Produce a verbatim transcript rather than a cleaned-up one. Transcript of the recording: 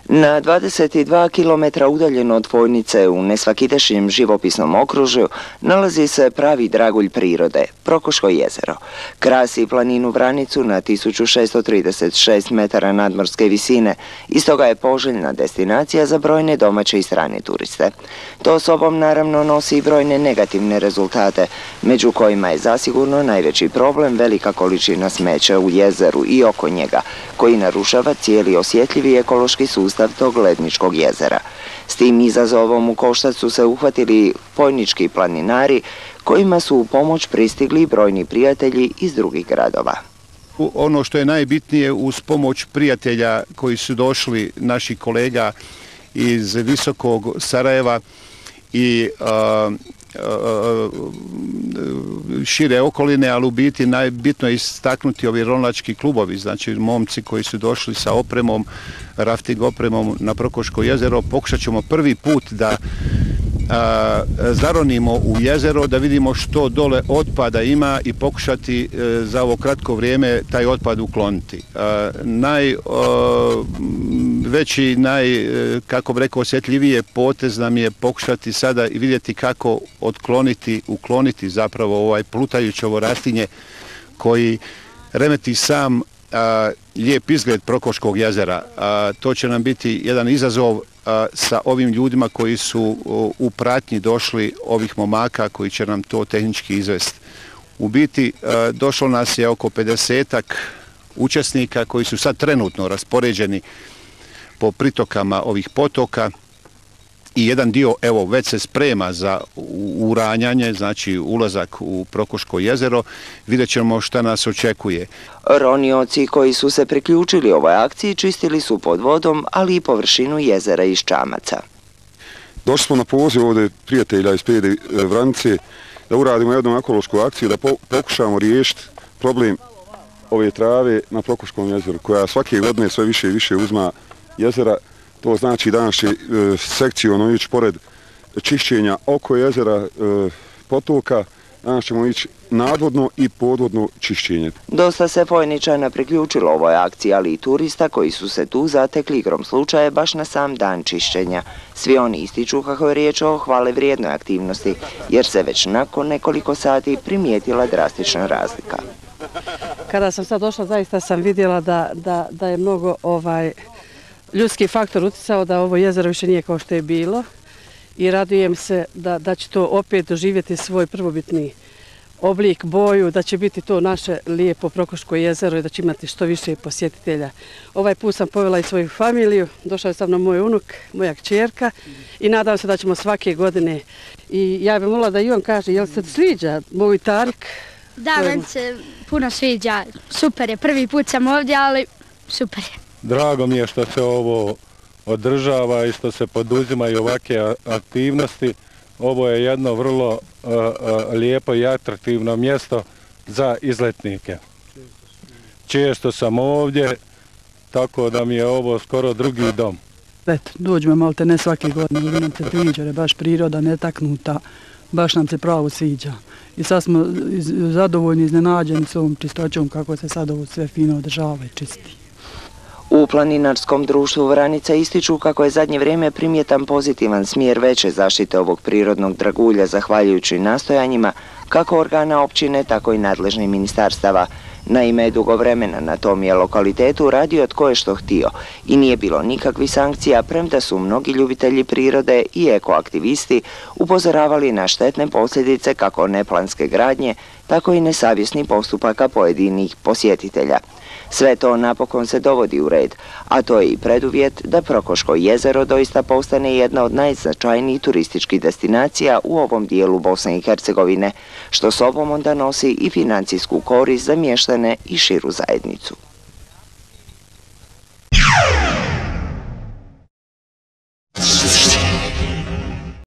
Na dvadeset dva kilometra udaljeno od Fojnice u nesvakidašnjem živopisnom okružju nalazi se pravi dragulj prirode, Prokoško jezero. Krasi planinu Vranicu na tisuću šessto trideset šest metara nadmorske visine i stoga je poželjna destinacija za brojne domaće i strane turiste. To sobom naravno nosi i brojne negativne rezultate, među kojima je zasigurno najveći problem velika količina smeća u jezeru i oko njega, koji narušava cijeli osjetljivi ekološki sustav tog ledničkog jezera. S tim izazovom u koštac su se uhvatili fojnički planinari, kojima su u pomoć pristigli brojni prijatelji iz drugih gradova. Ono što je najbitnije, uz pomoć prijatelja koji su došli, naših kolega iz Visokog Sarajeva i a, a, šire okoline, ali u biti najbitno je istaknuti ovi ronilački klubovi, znači momci koji su došli sa opremom, rafting opremom na Prokoško jezero. Pokušat ćemo prvi put da a, zaronimo u jezero, da vidimo što dole otpada ima i pokušati a, za ovo kratko vrijeme taj otpad ukloniti. Najveći, naj, kako bi rekao, osjetljivije potez nam je pokušati sada i vidjeti kako otkloniti, ukloniti zapravo ovaj plutajuće ovo rastinje koji remeti sam a, lijep izgled Prokoškog jezera. A, to će nam biti jedan izazov a, sa ovim ljudima koji su o, u pratnji došli ovih momaka koji će nam to tehnički izvesti. U biti a, došlo nas je oko pedesetak učesnika koji su sad trenutno raspoređeni po pritokama ovih potoka i jedan dio, evo, već se sprema za uranjanje, znači ulazak u Prokoško jezero. Vidjet ćemo šta nas očekuje. Ronioci koji su se priključili ovoj akciji čistili su pod vodom, ali i površinu jezera iz čamaca. Došli smo na poziv ovdje prijatelja iz Pede Vranice da uradimo jednu ekološku akciju, da pokušamo riješiti problem ove trave na Prokoškom jezeru, koja svake godine sve više i više uzma jezera. To znači danas će e, sekcijom ići pored čišćenja oko jezera, e, potoka, danas ćemo ići nadvodno i podvodno čišćenje. Dosta se Fojničana priključilo ovoj akciji, ali i turista koji su se tu zatekli igrom slučaja baš na sam dan čišćenja. Svi oni ističu kako je riječ o hvale vrijednoj aktivnosti, jer se već nakon nekoliko sati primijetila drastična razlika. Kada sam sad došla, zaista sam vidjela da, da, da je mnogo ovaj... ljudski faktor utjecao da ovo jezero više nije kao što je bilo i radujem se da, da će to opet doživjeti svoj prvobitni oblik, boju, da će biti to naše lijepo Prokoško jezero i da će imati što više posjetitelja. Ovaj put sam povela i svoju familiju, došao je sa mnom moj unuk, moja kćerka i nadam se da ćemo svake godine. I ja bih molila da i on kaže, jel se sviđa moj Tarik? Da, meni se puno sviđa, super je, prvi put sam ovdje, ali super je. Drago mi je što se ovo održava i što se poduzimaju ovakve aktivnosti. Ovo je jedno vrlo uh, uh, lijepo i atraktivno mjesto za izletnike. Često sam ovdje, tako da mi je ovo skoro drugi dom. Eto, dođemo malo te ne svake godine, ali nam se sviđa, je baš priroda netaknuta, baš nam se pravo sviđa. I sad smo zadovoljni, iznenađeni s ovom čistoćom kako se sad ovo sve fino održava i čisti. U planinarskom društvu Vranica ističu kako je zadnje vrijeme primjetan pozitivan smjer veće zaštite ovog prirodnog dragulja zahvaljujući nastojanjima kako organa općine, tako i nadležnih ministarstava. Naime, dugo vremena na tom je lokalitetu radio tko je što htio i nije bilo nikakvih sankcija, premda su mnogi ljubitelji prirode i ekoaktivisti upozoravali na štetne posljedice kako neplanske gradnje, tako i nesavjesnih postupaka pojedinih posjetitelja. Sve to napokon se dovodi u red, a to je i preduvjet da Prokoško jezero doista postane jedna od najznačajnijih turističkih destinacija u ovom dijelu Bosne i Hercegovine, što sobom onda nosi i financijsku korist za mještane i širu zajednicu.